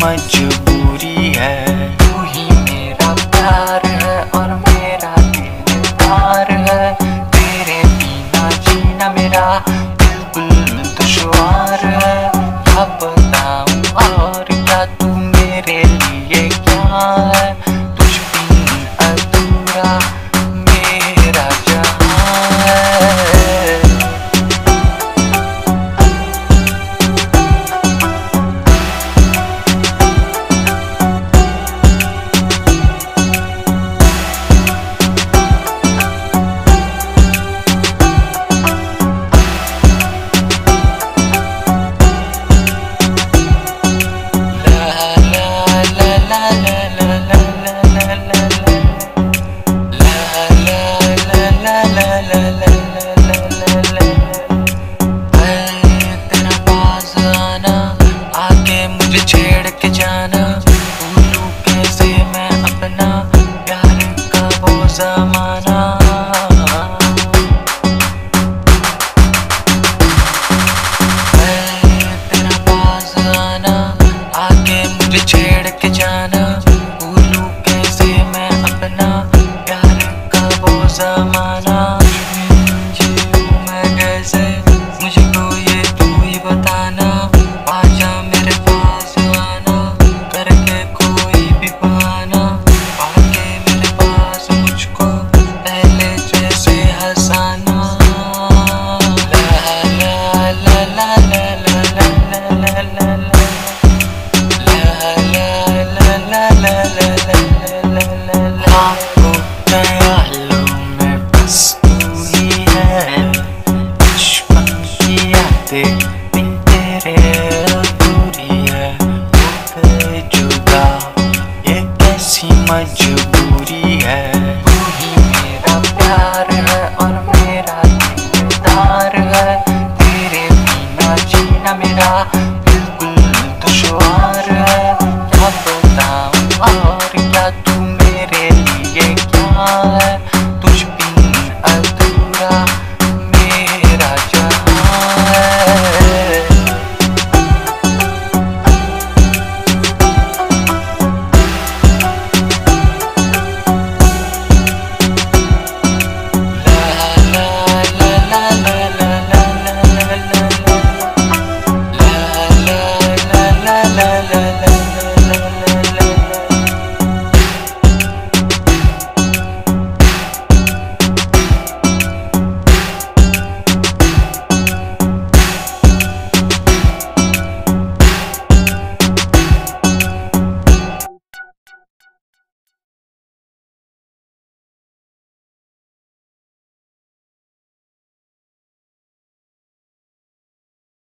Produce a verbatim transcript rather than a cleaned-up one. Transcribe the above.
मजबूरी है। तू ही मेरा प्यार है और मेरा दिलदार है, तेरे बिना जीना मेरा बिल्कुल दुश्वार है। अब बताऊं और क्या तू मेरे लिए क्या है, तुझ बिन अधूरा मेरा जहां है। छेड़ के जाना, भूलूं कैसे मैं अपना प्यार का वो ज़माना। तेरा पास आना, आके मुझे छेड़